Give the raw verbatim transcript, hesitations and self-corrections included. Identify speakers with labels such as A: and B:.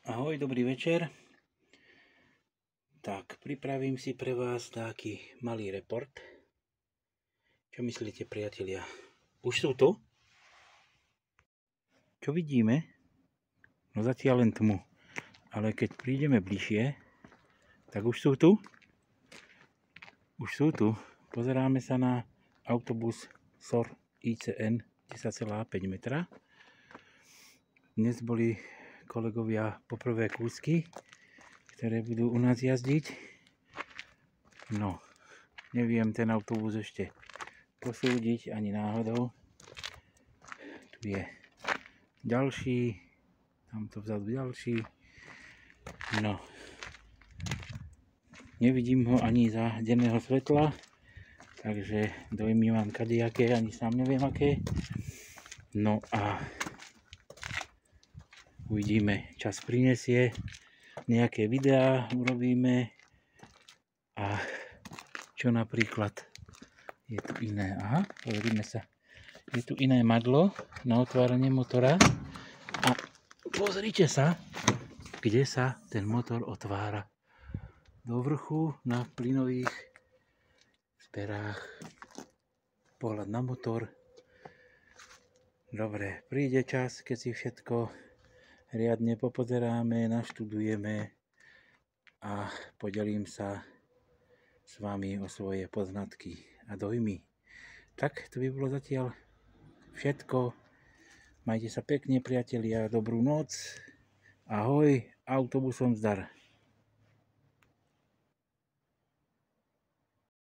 A: Ahoj, dobrý večer. Tak, pripravím si pre vás taký malý report. Čo myslíte, priatelia? Už sú tu? Čo vidíme? No zatiaľ len tmu. Ale keď prídeme bližšie, tak už sú tu? Už sú tu. Pozeráme sa na autobus es o er í cé en desať celá päť metra. Dnes boli kolegovia poprvé kúsky, ktoré budú u nás jazdiť. No, neviem ten autobus ešte posúdiť ani náhodou. Tu je ďalší, tamto vzadu ďalší. No, nevidím ho ani za denného svetla, takže dojmy mám kadejaké, ani sám neviem aké. No a uvidíme, čas prinesie, nejaké videá urobíme a čo napríklad je tu iné. Aha, pozrime sa. Je tu iné madlo na otváranie motora a pozrite sa, kde sa ten motor otvára. Do vrchu na plynových sperách. Pohľad na motor. Dobre, príde čas, keď si všetko riadne popozeráme, naštudujeme a podelím sa s vami o svoje poznatky a dojmy. Tak, to by bolo zatiaľ všetko. Majte sa pekne, priatelia, dobrú noc. Ahoj, autobusom zdar.